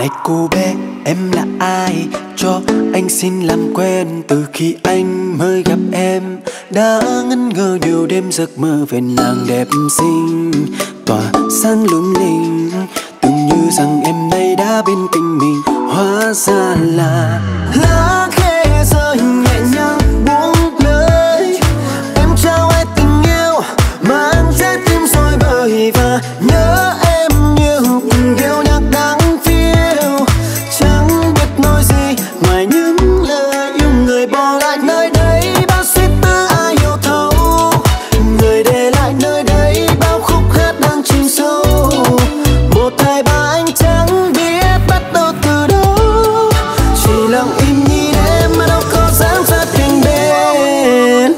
Này cô bé, em là ai? Cho anh xin làm quen. Từ khi anh mới gặp em, đã ngẩn ngơ nhiều đêm giấc mơ về nàng đẹp xinh, tỏa sáng lung linh. Tưởng như rằng em nay đã bên cạnh mình, hóa ra là lá khẽ rơi nhẹ nhàng buông lời. Em trao ai tình yêu mang trái tim rồi bời và nhớ em nhiều từng điệu nhạc đáng phiêu. Chẳng biết nói gì ngoài những lời yêu người bỏ lại nơi đây bao suy tư ai hiểu thấu. Người để lại nơi đây bao khúc hát đang chìm sâu. Một hai ba anh chẳng biết bắt đầu từ đâu, chỉ lặng im nhìn em mà đâu có dám sát cạnh bên.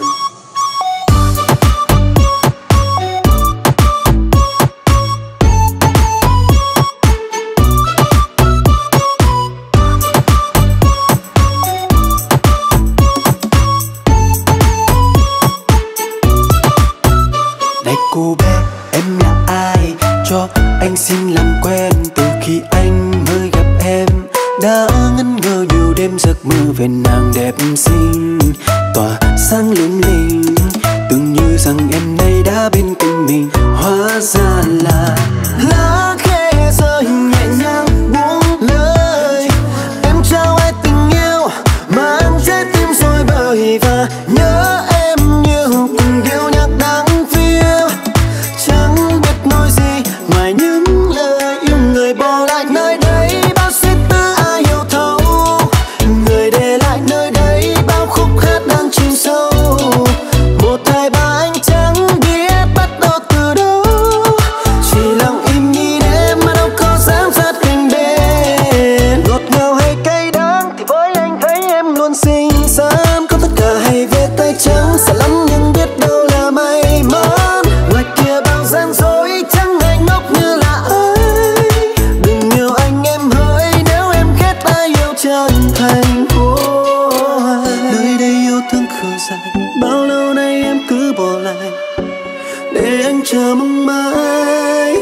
Này cô bé, em là ai? Cho anh xin làm quen. Từ khi anh mới gặp em, đã ngẩn ngơ nhiều đêm giấc mơ về nàng đẹp xinh, tỏa sáng lung linh. Tưởng như rằng em nay đã bên cạnh mình, hóa ra là lá khẽ rơi nhẹ nhàng buông lời. Em trao ai tình yêu mang trái tim rồi bời và nhớ em nhiều từng điệu nhạc đáng phiêu. Chẳng biết nói gì ngoài những lời yêu người bỏ lại nơi đây bao suy tư ai hiểu thấu. Người để lại nơi đây bao khúc hát đang chìm sâu. Một hai ba anh chẳng biết bắt đầu từ đâu, chỉ lặng im nhìn em mà đâu có dám sát cạnh bên. Ngọt ngào hay cay đắng thì với anh thấy em luôn xinh xắn. Có tất cả hay về tay trắng sẽ lắm nhưng biết đâu là may mắn. Ngoài kia bao gian dối chẳng ai ngốc như là ai. Đừng yêu anh em hỡi nếu em ghét ai yêu chân thành. Nơi đây yêu thương khờ dại, bao lâu nay em cứ bỏ lại để anh chờ mong mãi.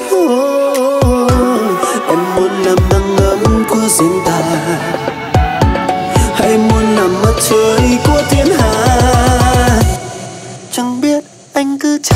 Em muốn làm nắng ấm của riêng ta, hay muốn làm mặt trời của thiên hạ. Chẳng biết anh cứ chờ.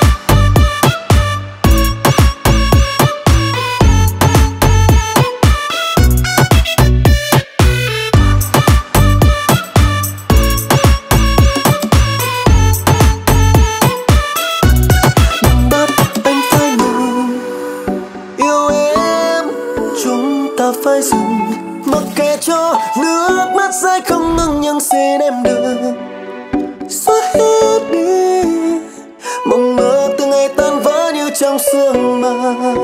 Đừng bắt anh phải ngừng yêu em, chúng ta phải dừng. Mặc kệ cho nước mắt rơi không ngừng nhưng xin em đừng xóa hết đi mộng mơ từ ngày tan vỡ như trong sương mơ.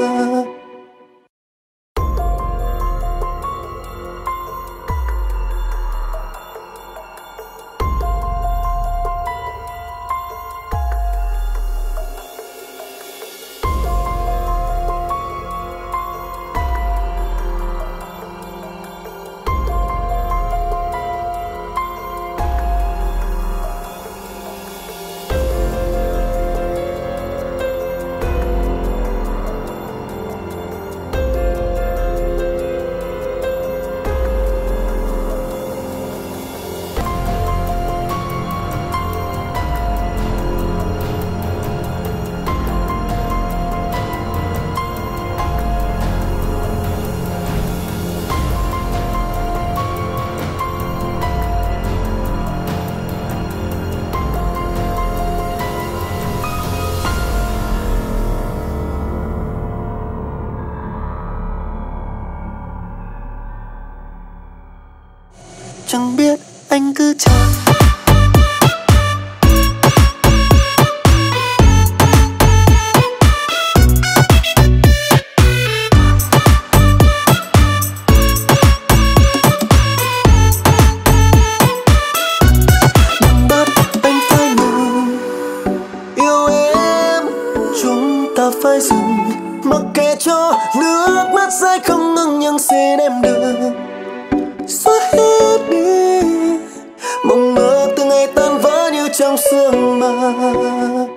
Chẳng biết anh cứ chờ. Đừng bắt anh phải ngừng yêu em, chúng ta phải dừng. Mặc kệ cho nước mắt rơi không ngừng nhưng xin em đừng xóa hết đi mộng mơ từ ngày tan vỡ như trong sương mơ.